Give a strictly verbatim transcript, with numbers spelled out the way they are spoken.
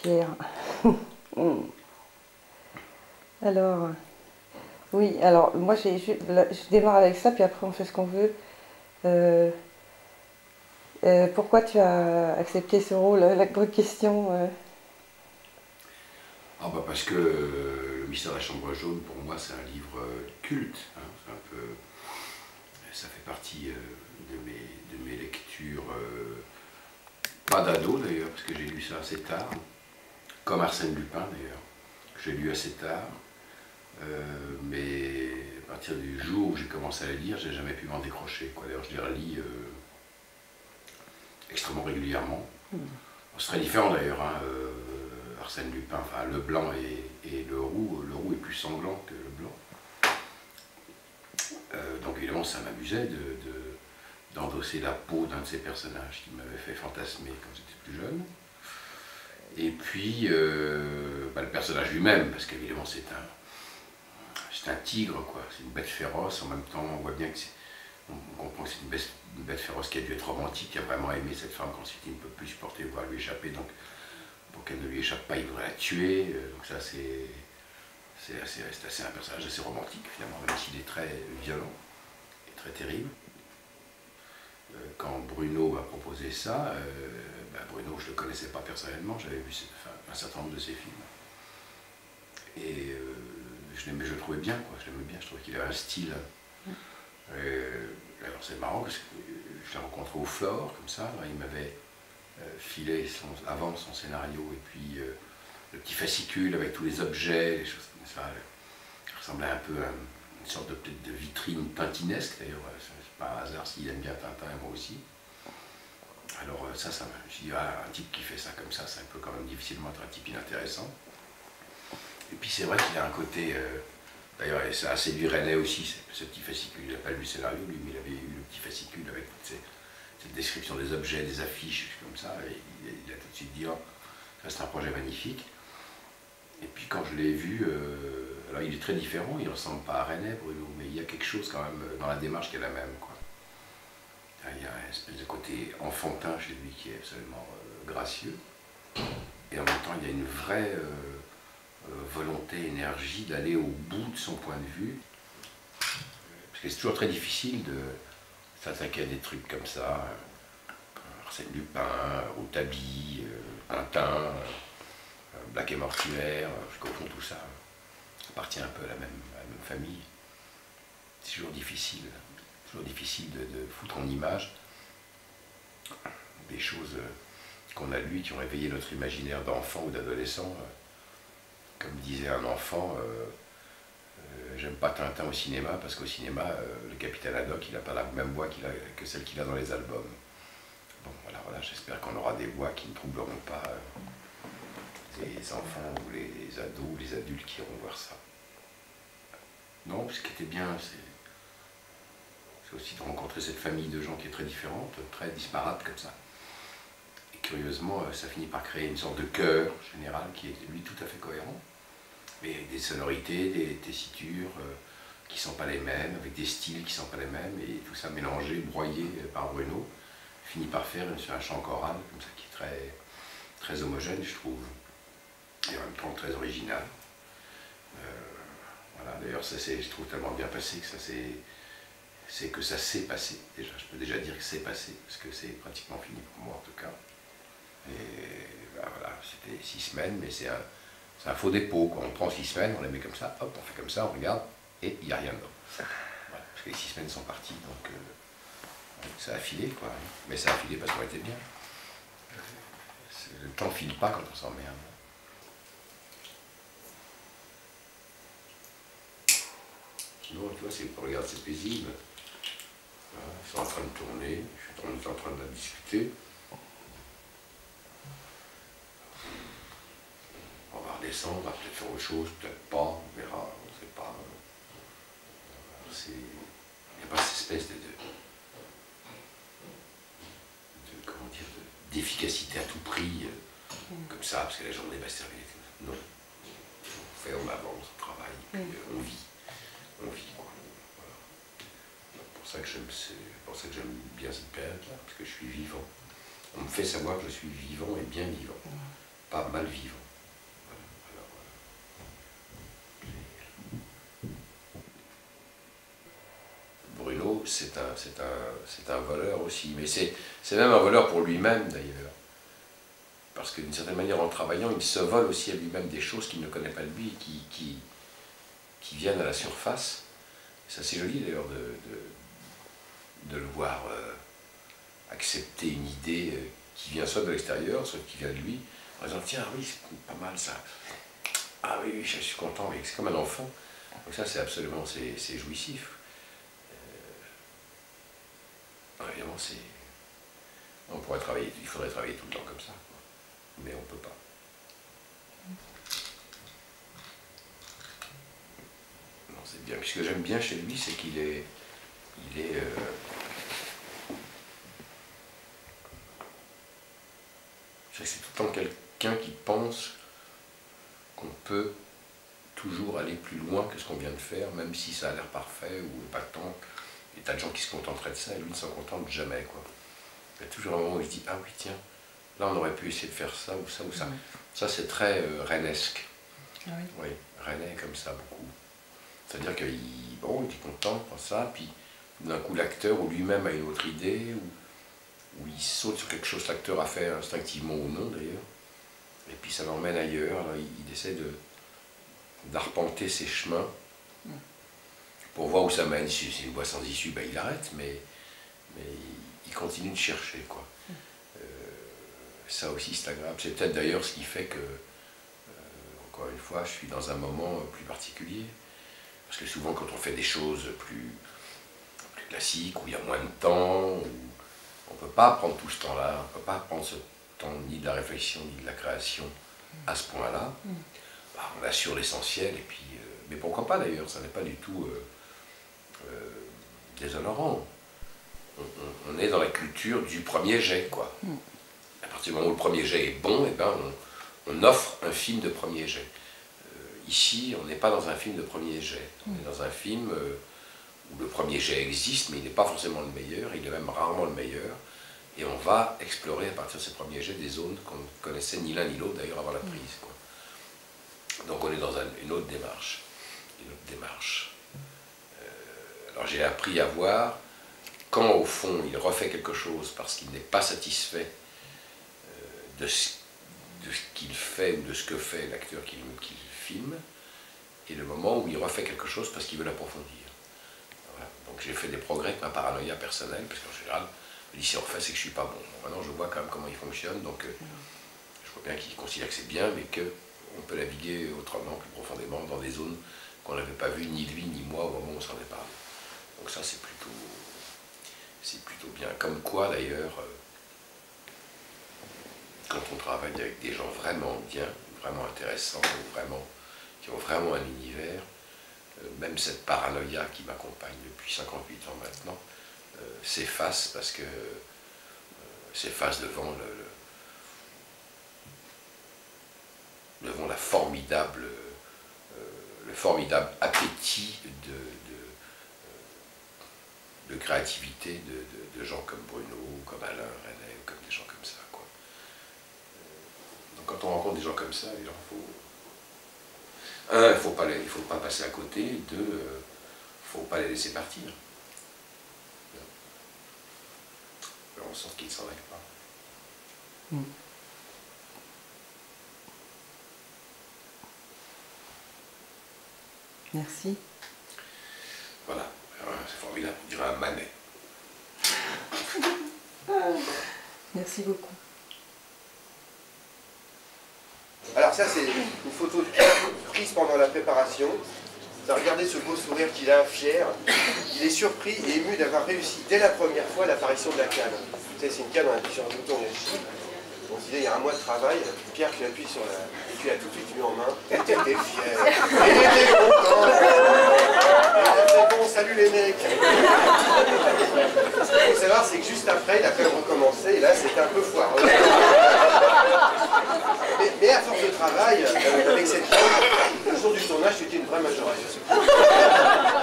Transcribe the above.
Pierre. Alors, oui, alors moi j'ai, je, je démarre avec ça, puis après on fait ce qu'on veut. Euh, euh, pourquoi tu as accepté ce rôle? La grande question. Euh... Ah bah parce que euh, Le Mystère de la Chambre jaune, pour moi, c'est un livre euh, culte. Hein, c'est un peu, ça fait partie euh, de, mes, de mes lectures, euh, pas d'ado d'ailleurs, parce que j'ai lu ça assez tard, comme Arsène Lupin d'ailleurs, que j'ai lu assez tard. Euh, mais à partir du jour où j'ai commencé à la lire, j'ai jamais pu m'en décrocher. D'ailleurs, je les relis euh, extrêmement régulièrement. Mmh. C'est très différent d'ailleurs. Hein, euh, Arsène Lupin, enfin le blanc et, et le roux, le roux est plus sanglant que le blanc. Euh, donc évidemment, ça m'amusait de, de, d'endosser la peau d'un de ces personnages qui m'avait fait fantasmer quand j'étais plus jeune. Et puis euh, bah, le personnage lui-même, parce qu'évidemment c'est un, c'est un tigre, quoi. C'est une bête féroce. En même temps, on voit bien que c'est, on comprend que c'est une bête, une bête féroce qui a dû être romantique, qui a vraiment aimé cette femme qu'ensuite il ne peut plus supporter voir lui échapper. Donc pour qu'elle ne lui échappe pas, il voudrait la tuer. Donc ça, c'est, c'est, assez, c'est assez un personnage assez romantique finalement, même s'il est très violent et très terrible. Quand Bruno m'a proposé ça, euh, ben Bruno, je ne le connaissais pas personnellement, j'avais vu enfin, un certain nombre de ses films. Et euh, je l'aimais, je le trouvais bien, quoi. Je l'aimais bien, je trouvais qu'il avait un style. Euh, alors c'est marrant parce que je l'ai rencontré au Flore, comme ça, il m'avait euh, filé son, avant son scénario, et puis euh, le petit fascicule avec tous les objets, les choses comme ça. Il ressemblait un peu à une sorte de, peut-être de vitrine tintinesque, d'ailleurs, c'est pas un hasard s'il aime bien Tintin et moi aussi. Alors ça, ça je me suis dit, ah, un type qui fait ça comme ça, ça peut quand même difficilement être un type inintéressant. Et puis c'est vrai qu'il a un côté, euh, d'ailleurs ça a séduit René aussi, ce petit fascicule, il n'a pas lu le scénario lui, mais il avait eu le petit fascicule avec toutes ces, cette description des objets, des affiches, comme ça, et il, il a tout de suite dit, oh, ça c'est un projet magnifique. Et puis quand je l'ai vu, euh, alors il est très différent, il ne ressemble pas à René, Bruno, mais il y a quelque chose quand même dans la démarche qui est la même, quoi. Il y a une espèce de côté enfantin chez lui qui est absolument euh, gracieux. Et en même temps, il y a une vraie euh, euh, volonté, énergie d'aller au bout de son point de vue. Parce que c'est toujours très difficile de s'attaquer à des trucs comme ça. Arsène Lupin, Rouletabille, euh, Tintin, euh, Black et Mortuaire, parce qu'au fond tout ça appartient un peu à la même, à la même famille. C'est toujours difficile. Toujours difficile de, de foutre en image des choses qu'on a lues, qui ont éveillé notre imaginaire d'enfant ou d'adolescent. Comme disait un enfant, euh, euh, j'aime pas Tintin au cinéma parce qu'au cinéma, euh, le capitaine Haddock, il n'a pas la même voix qu'il a, que celle qu'il a dans les albums. Bon, voilà, voilà, j'espère qu'on aura des voix qui ne troubleront pas euh, les enfants ou les ados ou les adultes qui iront voir ça. Non, ce qui était bien, c'est C'est aussi de rencontrer cette famille de gens qui est très différente, très disparate comme ça. Et curieusement, ça finit par créer une sorte de chœur général qui est lui tout à fait cohérent, mais avec des sonorités, des tessitures euh, qui ne sont pas les mêmes, avec des styles qui ne sont pas les mêmes, et tout ça mélangé, broyé par Bruno, finit par faire un chant choral comme ça qui est très, très homogène, je trouve, et en même temps très original. Euh, voilà, d'ailleurs, ça s'est, je trouve, tellement bien passé que ça s'est c'est que ça s'est passé, déjà, je peux déjà dire que c'est passé, parce que c'est pratiquement fini pour moi en tout cas. Et ben voilà, c'était six semaines, mais c'est un, c'est un faux dépôt, quoi. On prend six semaines, on les met comme ça, hop, on fait comme ça, on regarde, et il n'y a rien d'autre. Voilà, parce que les six semaines sont parties, donc euh, ça a filé, quoi. Mais ça a filé parce qu'on était bien. Le temps ne file pas quand on s'emmerde. Sinon, tu vois, c'est, regarde, c'est paisible. Ils sont en train de tourner, je suis en train de la discuter. On va redescendre, on va peut-être faire autre chose, peut-être pas, on verra, on ne sait pas. Il n'y a pas cette espèce de, de, de comment dire, de, d'efficacité à tout prix, euh, comme ça, parce que la journée va se terminer. Non. On fait, on avance, on travaille, puis, euh, on vit. On vit, quoi. C'est pour ça que j'aime bien cette période-là, parce que je suis vivant. On me fait savoir que je suis vivant et bien vivant. pas mal vivre. Bruno, c'est un, c'est un, c'est un voleur aussi, mais c'est même un voleur pour lui-même d'ailleurs. Parce que d'une certaine manière, en travaillant, il se vole aussi à lui-même des choses qu'il ne connaît pas de lui, qui, qui, qui viennent à la surface. Et ça, c'est joli d'ailleurs de, de, de le voir euh, accepter une idée euh, qui vient soit de l'extérieur, soit qui vient de lui. En disant, tiens, oui, c'est pas mal ça. Ah oui, oui, je suis content, c'est comme un enfant. Donc ça, c'est absolument, c'est jouissif. Euh, évidemment, c'est... On pourrait travailler, il faudrait travailler tout le temps comme ça, quoi. Mais on ne peut pas. Non, c'est bien. Puis ce que j'aime bien chez lui, c'est qu'il est... Il est... Euh, c'est tout le temps quelqu'un qui pense qu'on peut toujours aller plus loin que ce qu'on vient de faire, même si ça a l'air parfait ou pas tant. Il y a tas de gens qui se contenteraient de ça, et lui ne s'en contente jamais, quoi. Il y a toujours un moment où il se dit, ah oui, tiens, là on aurait pu essayer de faire ça ou ça ou ça. Mmh. Ça, c'est très euh, rennesque. Ah oui. Oui, René comme ça, beaucoup. C'est-à-dire qu'il bon, il est content pour ça, puis d'un coup l'acteur ou lui-même a une autre idée, ou, ou il saute sur quelque chose que l'acteur a fait instinctivement ou non d'ailleurs, et puis ça l'emmène ailleurs. Alors il, il essaie de d'arpenter ses chemins pour voir où ça mène. Si c'est une voie sans issue, ben il arrête, mais, mais il, il continue de chercher, quoi. Euh, ça aussi c'est agréable. C'est peut-être d'ailleurs ce qui fait que, euh, encore une fois, je suis dans un moment plus particulier. Parce que souvent quand on fait des choses plus, plus classiques, où il y a moins de temps, où on ne peut pas prendre tout ce temps-là, on ne peut pas prendre ce temps ni de la réflexion, ni de la création à ce point-là. Mm. Bah, on assure l'essentiel, et puis, euh, mais pourquoi pas d'ailleurs, ça n'est pas du tout euh, euh, déshonorant. On, on, on est dans la culture du premier jet, quoi. Mm. À partir du moment où le premier jet est bon, et ben on, on offre un film de premier jet. Ici, on n'est pas dans un film de premier jet. On est dans un film euh, où le premier jet existe, mais il n'est pas forcément le meilleur, il est même rarement le meilleur. Et on va explorer à partir de ces premiers jets des zones qu'on ne connaissait ni l'un ni l'autre d'ailleurs avant la prise, quoi. Donc on est dans un, une autre démarche. Une autre démarche. Euh, alors j'ai appris à voir quand au fond il refait quelque chose parce qu'il n'est pas satisfait euh, de ce, de ce qu'il fait ou de ce que fait l'acteur qu'il qu'il film, et le moment où il refait quelque chose parce qu'il veut l'approfondir. Voilà. Donc j'ai fait des progrès avec ma paranoïa personnelle, parce qu'en général, je me dis si on refait, c'est que je suis pas bon. Bon. Maintenant je vois quand même comment il fonctionne, donc euh, je vois bien qu'il considère que c'est bien, mais qu'on peut naviguer autrement, plus profondément, dans des zones qu'on n'avait pas vues, ni lui, ni moi, au moment où on s'en est parlé. Donc ça c'est plutôt, c'est plutôt bien. Comme quoi d'ailleurs, euh, quand on travaille avec des gens vraiment bien, vraiment intéressants, vraiment qui ont vraiment un univers, euh, même cette paranoïa qui m'accompagne depuis cinquante-huit ans maintenant, euh, s'efface parce que euh, s'efface devant le, le, devant la formidable, euh, le formidable appétit de, de, de créativité de, de, de gens comme Bruno, comme Alain, René, ou comme des gens comme ça, quoi. Donc quand on rencontre des gens comme ça, il faut Un, il ne faut, faut pas passer à côté. Deux, il euh, ne faut pas les laisser partir. Faire en sorte qu'ils ne s'en aillent pas. Mm. Merci. Voilà, c'est formidable, on dirait un Manet. Merci beaucoup. Alors ça c'est une photo prise pendant la préparation. Regardez ce beau sourire qu'il a, fier. Il est surpris et ému d'avoir réussi dès la première fois l'apparition de la canne. Vous savez, c'est une canne, on appuie sur un bouton, il agit. On se disait, il y a un mois de travail, Pierre tu appuies sur la... Et tu l'as tout de suite mis en main. Et tu étais fier. Et il était content. Et il a fait, bon, salut les mecs. Ce qu'il faut savoir, c'est que juste après, il a quand même recommencé. Et là, c'était un peu foireux. Mais, mais à force de travail, euh, avec cette canne, le jour du tournage, c'était une vraie majoration.